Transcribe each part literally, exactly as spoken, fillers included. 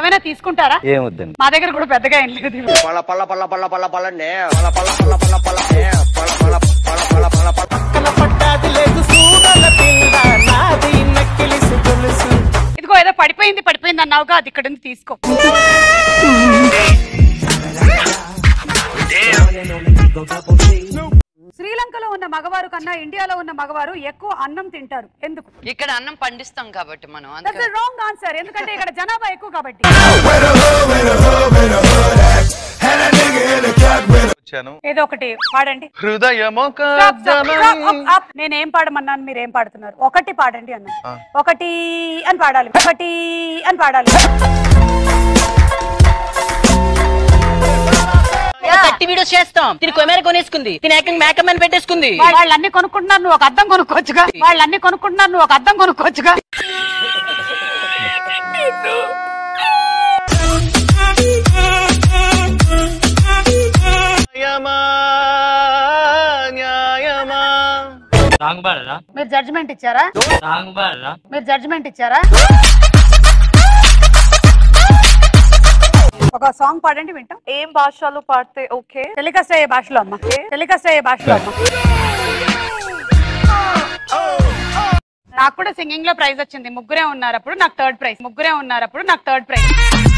ఏమైనా తీసుకుంటారా? ఏమొద్దండి. మా దగ్గర కూడా పెద్దగా ఏం లేదు. పళ్ళ పళ్ళ పళ్ళ పళ్ళ పళ్ళ పళ్ళనే పళ్ళ పళ్ళ పళ్ళ పళ్ళ పళ్ళనే పళ్ళ పళ్ళ పళ్ళ పళ్ళ పళ్ళ పక్కన పట్టాది లేదు సూడల పిల్ల నాది నక్కిలిసు గొలుసు. ఇదిగో ఏదో పడిపోయింది పడిపోయింది అన్నావుగా, అది ఇక్కడ నుంచి తీసుకో. శ్రీలంకలో ఉన్న మగవారు కన్నా ఇండియాలో ఉన్న మగవారు ఎక్కువ అన్నం తింటారు. ఎందుకు? ఇక్కడ అన్నం పండిస్తాం కాబట్టి మనం. That's the wrong answer. ఎందుకంటే ఇక్కడ జనాభా ఎక్కువ కాబట్టి. ఏదో ఒకటి పాడండి. నేనేం పాడమన్నాను, మీరేం పాడుతున్నారు? ఒకటి పాడండి అన్న. ఒకటి అని పాడాలి, ఒకటి అని పాడాలి. వీడియోస్ చేస్తాం. తిని కెమెరా కొనేసుకుంది, తిని యాక్టింగ్ మేకప్ అని పెట్టేసుకుంది. వాళ్ళన్ని కొనుక్కుంటున్నారు, నువ్వు ఒక అద్దం కొనుక్కోవచ్చుగా. వాళ్ళన్ని కొనుక్కుంటున్నారు, నువ్వు ఒక అద్దం కొనుక్కోవచ్చుగా. మీరు జడ్జిమెంట్ ఇచ్చారా? మీరు జడ్జిమెంట్ ఇచ్చారా? ఒక సాంగ్ పాడండి వింటాం. ఏం భాషలో పాడితే ఓకే? టెలికాస్ట్ అయ్యే భాషలో అమ్మా, టెలికాస్ట్ అయ్యే భాషలో అమ్మా. నాకు కూడా సింగింగ్ లో ప్రైజ్ వచ్చింది. ముగ్గురే ఉన్నారు అప్పుడు నాకు థర్డ్ ప్రైజ్. ముగ్గురే ఉన్నారు అప్పుడు నాకు థర్డ్ ప్రైజ్.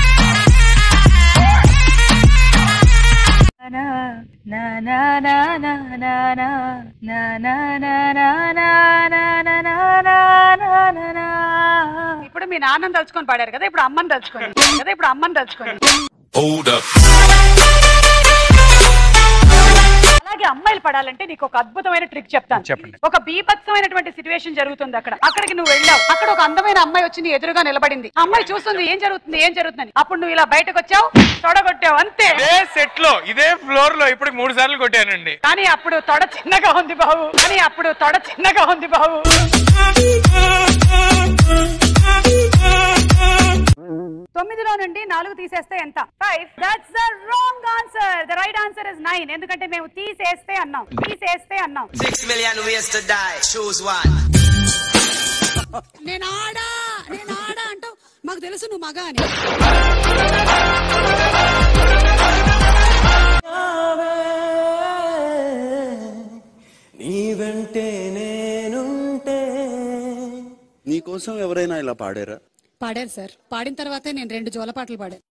ఇప్పుడు మీ నాన్నని తలుచుకొని పాడారు కదా, ఇప్పుడు అమ్మని తలుచుకొని కదా, ఇప్పుడు అమ్మని తలుచుకొని. అలాగే అమ్మాయిలు పడాలంటే నీకు ఒక అద్భుతమైన ట్రిక్ చెప్తాను. చెప్పండి. ఒక బీభత్సమైనటువంటి సిచ్యువేషన్ జరుగుతుంది అక్కడ. అక్కడికి నువ్వు వెళ్ళావు. అక్కడ ఒక అందమైన అమ్మాయి వచ్చి నీ ఎదురుగా నిలబడింది. అమ్మాయి చూస్తుంది ఏం జరుగుతుంది ఏం జరుగుతుంది. అప్పుడు నువ్వు ఇలా బయటకు వచ్చావు, తొడగొట్టావు, అంతే. సెట్ లో ఇదే ఫ్లోర్ లో ఇప్పుడు మూడు సార్లు కొట్టానండి. కానీ అప్పుడు తొడ చిన్నగా ఉంది బాబు. కానీ అప్పుడు తొడ చిన్నగా ఉంది బాబు. తొమ్మిదిలో నుండి నాలుగు తీసేస్తే ఎంత? Five. That's the wrong answer. The right answer is nine. ఎందుకంటే మేము తీసేస్తే అన్నాం, తీసేస్తే అన్నాం. Six million ways to die. Choose one. నేను ఆడా నేను ఆడా అంటావు, మాకు తెలుసు నువ్వు మగ అని. నీ వెంటే నేనుంటే. నీకోసం ఎవరైనా ఇలా పాడారా? పాడారు సార్. పాడిన తర్వాతే నేను రెండు జోలపాటలు పాడాను.